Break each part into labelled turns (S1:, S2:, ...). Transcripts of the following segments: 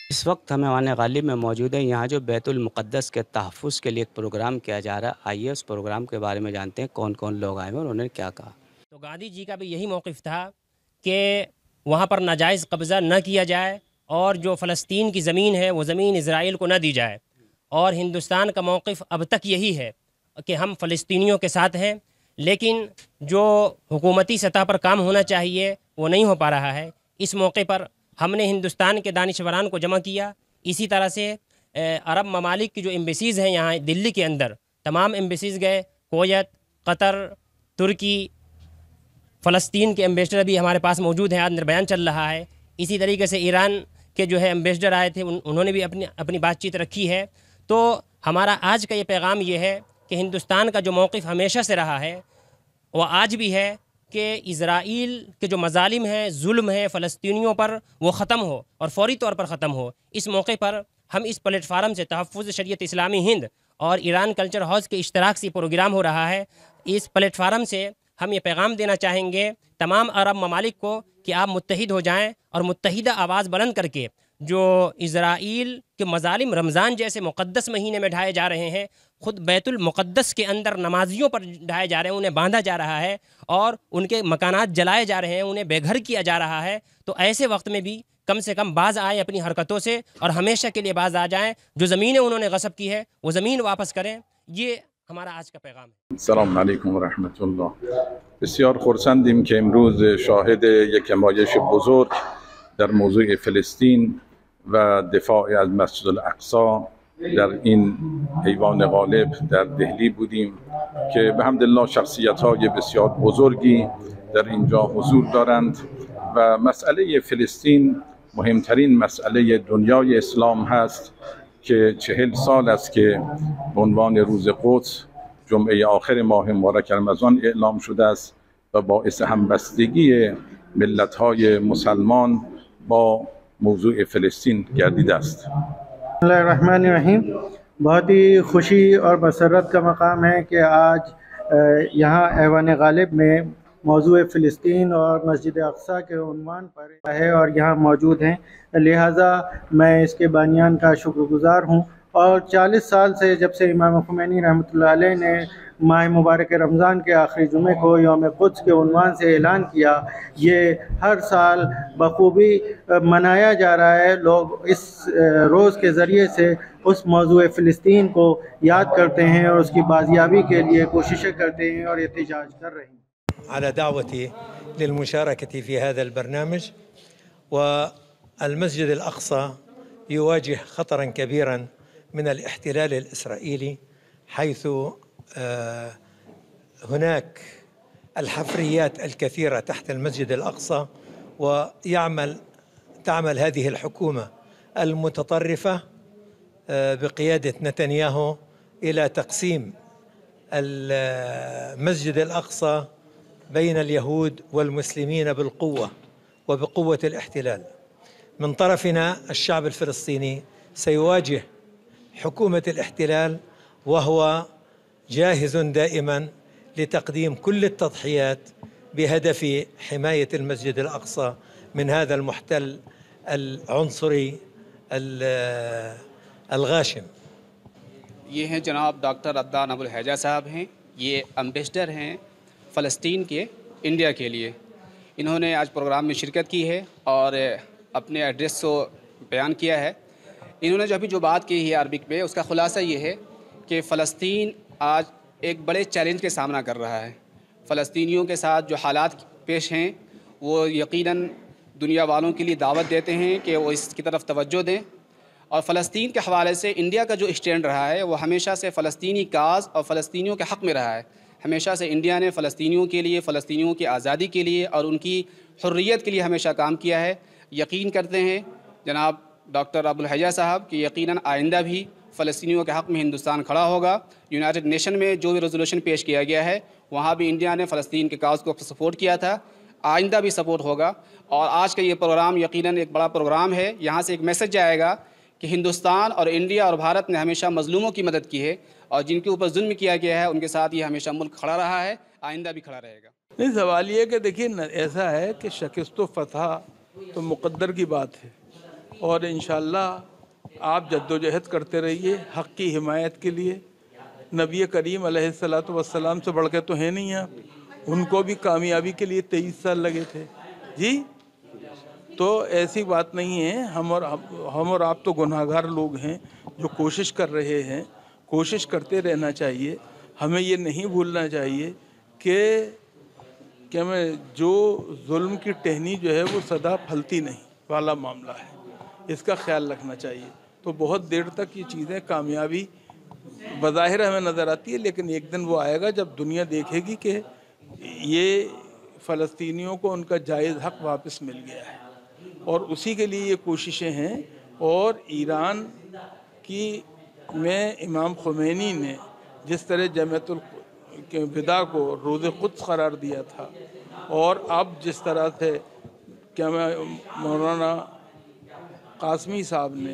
S1: اس وقت ہم ایوان غالب میں موجود ہیں، یہاں جو بیت المقدس کے تحفظ کے لیے ایک پروگرام کیا جا رہا ہے، آئیے اس پروگرام کے بارے میں جانتے ہیں کون کون لوگ آئے ہیں اور انہوں نے کیا کہا۔
S2: تو گاندھی جی کا بھی یہی موقف تھا کہ وہاں پر ناجائز قبضہ نہ کیا جائے اور جو فلسطین کی زمین ہے وہ زمین اسرائیل کو نہ دی جائے، اور ہندوستان کا موقف اب تک یہی ہے کہ ہم فلسطینیوں کے ساتھ ہیں، لیکن جو حکومتی سطح پر کام ہونا چاہیے وہ نہیں ہو پا رہا ہے۔ اس موقع پر ہم نے ہندوستان کے دانشوران کو جمع کیا، اسی طرح سے عرب ممالک کی جو ایمبیسیز ہیں یہاں دلی کے اندر، تمام ایمبیسیز گئے، کویت، قطر، ترکی، فلسطین کے ایمبیسڈر بھی ہمارے پاس موجود ہیں، آج بیان چل رہا ہے۔ اسی طریقے سے ایران کے جو ہے ایمبیسڈر آئے تھے، انہوں نے بھی اپنی بات چیت رکھی ہے۔ تو ہمارا آج کا یہ پیغام یہ ہے کہ ہندوستان کا جو موقف ہمیشہ سے رہا ہے وہ آج بھی ہے کہ اسرائیل کے جو مظالم ہیں، ظلم ہے فلسطینیوں پر، وہ ختم ہو اور فوری طور پر ختم ہو۔ اس موقع پر ہم اس پلیٹ فارم سے تحفظ شریعت اسلامی ہند اور ایران کلچر ہاؤس کے اشتراک سے پروگرام ہو رہا ہے، اس پلیٹ فارم سے ہم یہ پیغام دینا چاہیں گے تمام عرب ممالک کو کہ آپ متحد ہو جائیں اور متحدہ آواز بلند کر کے جو اسرائیل کے مظالم رمضان جیسے مقدس مہینے میں ڈھائے جا رہے ہیں، خود بیت المقدس کے اندر نمازیوں پر ڈھائے جا رہے ہیں، انہیں باندھا جا رہا ہے اور ان کے مکانات جلائے جا رہے ہیں، انہیں بے گھر کیا جا رہا ہے، تو ایسے وقت میں بھی کم سے کم باز آئے اپنی حرکتوں سے اور ہمیشہ کے لیے باز آ جائیں۔ جو زمینیں انہوں نے غصب کی ہے وہ زمین واپس کریں۔ یہ ہمارا آج کا پیغام ہے۔
S3: سلام علیکم و رحمت الله. بسیار خرسندیم که امروز شاهد یک نمایش بزرگ در موضوع فلسطین و دفاع از مسجد الاقصی در این ایوان غالب در دهلی بودیم که به حمد الله شخصیت‌های بسیار بزرگی در اینجا حضور دارند و مسئله فلسطین مهمترین مسئله دنیای اسلام هست که 40 سال است که به عنوان روز قدس جمعه آخر ماه مبارک رمضان اعلام شده است و باعث همبستگی ملت‌های مسلمان با موضوع فلسطین گردیده است.
S4: بسم اللہ الرحمن الرحیم۔ بہت ہی خوشی اور مسرت کا مقام ہے کہ آج یہاں ایوان غالب میں موضوع فلسطین اور مسجد اقصیٰ کے عنوان پر ہے اور یہاں موجود ہیں، لہٰذا میں اس کے بانیان کا شکر گزار ہوں۔ اور 40 سال سے جب سے امام خمینی رحمۃ اللہ علیہ نے ماہ مبارک رمضان کے آخری جمعے کو یوم قدس کے عنوان سے اعلان کیا، یہ ہر سال بخوبی منایا جا رہا ہے۔ لوگ اس روز کے ذریعے سے اس موضوع فلسطین کو یاد کرتے ہیں اور اس کی بازیابی کے لیے کوششیں کرتے ہیں اور احتجاج کر رہے ہیں۔
S5: على دعوتي للمشاركة في هذا البرنامج. والمسجد الأقصى يواجه خطرا كبيرا من الاحتلال الإسرائيلي، حيث هناك الحفريات الكثيرة تحت المسجد الأقصى، تعمل هذه الحكومة المتطرفة بقيادة نتنياهو إلى تقسيم المسجد الأقصى بين اليهود والمسلمين بالقوة وبقوة الاحتلال. من طرفنا الشعب الفلسطيني سيواجه حكومة الاحتلال وهو جاهز دائما لتقديم كل التضحيات بهدف حماية المسجد الأقصى من هذا المحتل العنصري الغاشم.
S6: یہ ہیں جناب ڈاکٹر عدنان ابوالحیجہ صاحب ہیں، یہ امبیسڈر ہیں فلسطین کے انڈیا کے لیے۔ انہوں نے آج پروگرام میں شرکت کی ہے اور اپنے ایڈریس کو بیان کیا ہے۔ انہوں نے جو بات کی ہے عربک میں، اس کا خلاصہ یہ ہے کہ فلسطین آج ایک بڑے چیلنج کے سامنا کر رہا ہے۔ فلسطینیوں کے ساتھ جو حالات پیش ہیں وہ یقیناً دنیا والوں کے لیے دعوت دیتے ہیں کہ وہ اس کی طرف توجہ دیں، اور فلسطین کے حوالے سے انڈیا کا جو اسٹینڈ رہا ہے وہ ہمیشہ سے فلسطینی کاز اور فلسطینیوں کے حق میں رہا ہے۔ ہمیشہ سے انڈیا نے فلسطینیوں کے لیے، فلسطینیوں کی آزادی کے لیے اور ان کی حریت کے لیے ہمیشہ کام کیا ہے۔ یقین کرتے ہیں جناب ڈاکٹر ابوالحیجہ صاحب کہ یقیناً آئندہ بھی فلسطینیوں کے حق میں ہندوستان کھڑا ہوگا۔ یونائٹڈ نیشن میں جو بھی ریزولوشن پیش کیا گیا ہے وہاں بھی انڈیا نے فلسطین کے کاز کو سپورٹ کیا تھا، آئندہ بھی سپورٹ ہوگا۔ اور آج کا یہ پروگرام یقیناً ایک بڑا پروگرام ہے، یہاں سے ایک میسج جائے گا کہ ہندوستان اور انڈیا اور بھارت نے ہمیشہ مظلوموں کی مدد کی ہے، اور جن کے اوپر ظلم کیا گیا ہے ان کے ساتھ یہ ہمیشہ ملک کھڑا رہا ہے، آئندہ بھی کھڑا رہے گا۔
S7: نہیں، سوال یہ کہ دیکھیے ایسا ہے کہ شکست و فتح تو مقدر کی بات ہے، اور انشاءاللہ آپ جدوجہد کرتے رہیے حق کی حمایت کے لیے. نبی کریم علیہ الصلوۃ والسلام سے بڑھ کے تو ہے نہیں آپ. ان کو بھی کامیابی کے لیے 23 سال لگے تھے جی. تو ایسی بات نہیں ہے. ہم اور آپ تو گناہگار لوگ ہیں جو کوشش کر رہے ہیں. کوشش کرتے رہنا چاہیے. ہمیں یہ نہیں بھولنا چاہیے کہ ہمیں جو ظلم کی ٹہنی جو ہے وہ سدا پھلتی نہیں والا معاملہ ہے. اس کا خیال رکھنا چاہیے. تو بہت دیر تک یہ چیزیں کامیابی بظاہر ہمیں نظر آتی ہے، لیکن ایک دن وہ آئے گا جب دنیا دیکھے گی کہ یہ فلسطینیوں کو ان کا جائز حق واپس مل گیا ہے. اور اسی کے لیے یہ کوششیں ہیں. اور ایران کی میں امام خمینی نے جس طرح جامعۃ الوداع کو روز قدس قرار دیا تھا، اور اب جس طرح سے کیا مولانا قاسمی صاحب نے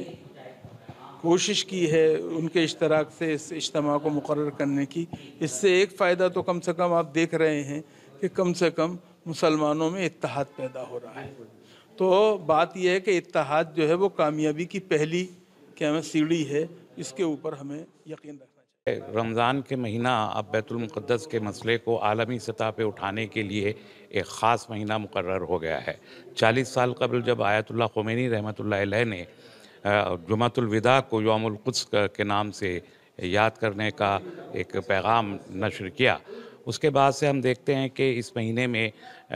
S7: کوشش کی ہے ان کے اشتراک سے اس اجتماع کو مقرر کرنے کی، اس سے ایک فائدہ تو کم سے کم آپ دیکھ رہے ہیں کہ کم سے کم مسلمانوں میں اتحاد پیدا ہو رہا ہے. تو بات یہ ہے کہ اتحاد جو ہے وہ کامیابی کی پہلی سیڑھی ہے. اس کے اوپر ہمیں یقین رکھنا چاہیے.
S8: رمضان کے مہینہ اب بیت المقدس کے مسئلے کو عالمی سطح پہ اٹھانے کے لیے ایک خاص مہینہ مقرر ہو گیا ہے. 40 سال قبل جب آیت اللہ خمینی رحمۃ اللہ علیہ نے جمعۃ الوداع کو یوم القدس کے نام سے یاد کرنے کا ایک پیغام نشر کیا، اس کے بعد سے ہم دیکھتے ہیں کہ اس مہینے میں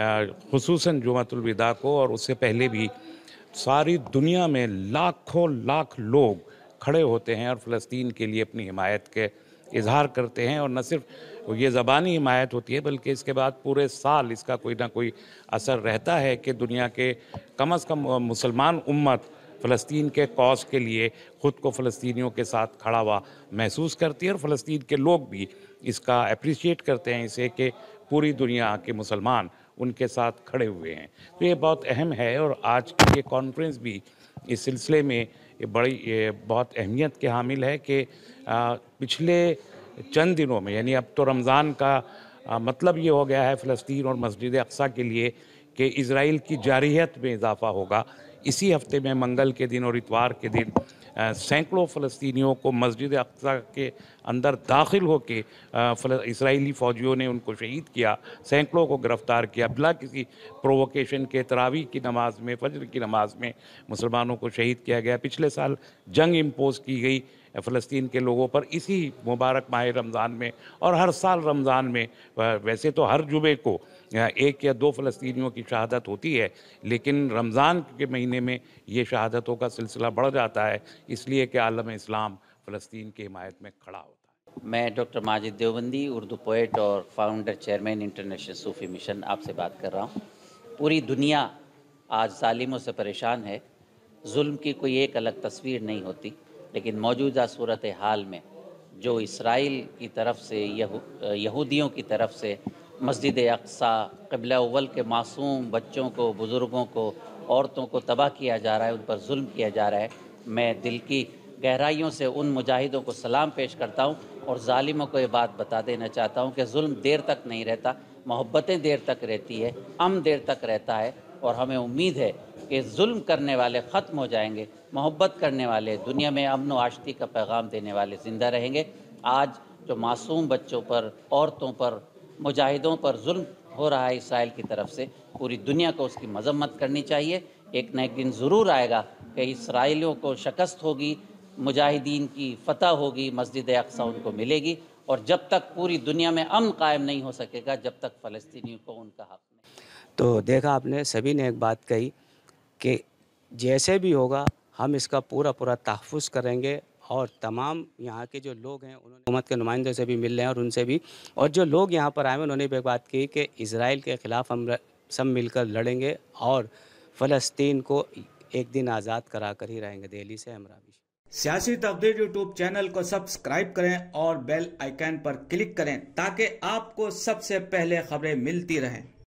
S8: خصوصاً جمعۃ الوداع کو اور اس سے پہلے بھی ساری دنیا میں لاکھوں لاکھ لوگ کھڑے ہوتے ہیں اور فلسطین کے لیے اپنی حمایت کے اظہار کرتے ہیں. اور نہ صرف یہ زبانی حمایت ہوتی ہے بلکہ اس کے بعد پورے سال اس کا کوئی نہ کوئی اثر رہتا ہے کہ دنیا کے کم از کم مسلمان امت فلسطین کے کاز کے لیے خود کو فلسطینیوں کے ساتھ کھڑا ہوا محسوس کرتی ہے. اور فلسطین کے لوگ بھی اس کا اپریشیٹ کرتے ہیں اسے کہ پوری دنیا کے مسلمان ان کے ساتھ کھڑے ہوئے ہیں. تو یہ بہت اہم ہے. اور آج کی یہ کانفرنس بھی اس سلسلے میں بہت اہمیت کے حامل ہے کہ پچھلے چند دنوں میں، یعنی اب تو رمضان کا مطلب یہ ہو گیا ہے فلسطین اور مسجد اقصیٰ کے لیے کہ اسرائیل کی جارحیت میں اضافہ ہوگا. اسی ہفتے میں منگل کے دن اور اتوار کے دن سینکڑوں فلسطینیوں کو مسجد اقصیٰ کے اندر داخل ہو کے اسرائیلی فوجیوں نے ان کو شہید کیا، سینکڑوں کو گرفتار کیا بلا کسی پرووکیشن کے. تراویح کی نماز میں، فجر کی نماز میں مسلمانوں کو شہید کیا گیا. پچھلے سال جنگ امپوز کی گئی فلسطین کے لوگوں پر اسی مبارک ماہ رمضان میں. اور ہر سال رمضان میں ویسے تو ہر جمعے کو 1 یا 2 فلسطینیوں کی شہادت ہوتی ہے، لیکن رمضان کے مہینے میں یہ شہادتوں کا سلسلہ بڑھ جاتا ہے، اس لیے کہ عالم اسلام فلسطین کی حمایت میں کھڑا ہوتا ہے.
S9: میں ڈاکٹر ماجد دیوبندی، اردو پوئٹ اور founder chairman international Sufi mission آپ سے بات کر رہا ہوں. پوری دنیا آج ظالموں سے پریشان ہے. ظلم کی کوئی ایک الگ تصویر نہیں ہوتی، لیکن موجودہ صورتحال میں جو اسرائیل کی طرف سے یہودیوں کی طرف سے مسجد اقصیٰ، قبلہ اول کے معصوم بچوں کو، بزرگوں کو، عورتوں کو تباہ کیا جا رہا ہے، ان پر ظلم کیا جا رہا ہے، میں دل کی گہرائیوں سے ان مجاہدوں کو سلام پیش کرتا ہوں اور ظالموں کو یہ بات بتا دینا چاہتا ہوں کہ ظلم دیر تک نہیں رہتا، محبتیں دیر تک رہتی ہے، امن دیر تک رہتا ہے. اور ہمیں امید ہے کہ ظلم کرنے والے ختم ہو جائیں گے، محبت کرنے والے، دنیا میں امن و آشتی کا پیغام دینے والے زندہ رہیں گے. آج جو معصوم بچوں پر، عورتوں پر، مجاہدوں پر ظلم ہو رہا ہے اسرائیل کی طرف سے، پوری دنیا کو اس کی مذمت کرنی چاہیے. ایک نہ ایک دن ضرور آئے گا کہ اسرائیلیوں کو شکست ہوگی، مجاہدین کی فتح ہوگی، مسجد اقصیٰ ان کو ملے گی. اور جب تک پوری دنیا میں امن قائم نہیں ہو سکے گا، جب تک فلسطینیوں کو ان کا حق نہیں.
S1: تو دیکھا آپ نے، سبھی نے ایک بات کہی کہ جیسے بھی ہوگا ہم اس کا پورا تحفظ کریں گے. اور تمام یہاں کے جو لوگ ہیں انہوں نے حکومت کے نمائندوں سے بھی مل رہے ہیں اور ان سے بھی، اور جو لوگ یہاں پر آئے ہیں انہوں نے بھی ایک بات کی کہ اسرائیل کے خلاف ہم سب مل کر لڑیں گے اور فلسطین کو ایک دن آزاد کرا کر ہی رہیں گے. دہلی سے ہمراہ
S10: سیاسی تقدیر یوٹیوب چینل کو سبسکرائب کریں اور بیل آئیکن پر کلک کریں تاکہ آپ کو سب سے پہلے خبریں ملتی رہیں.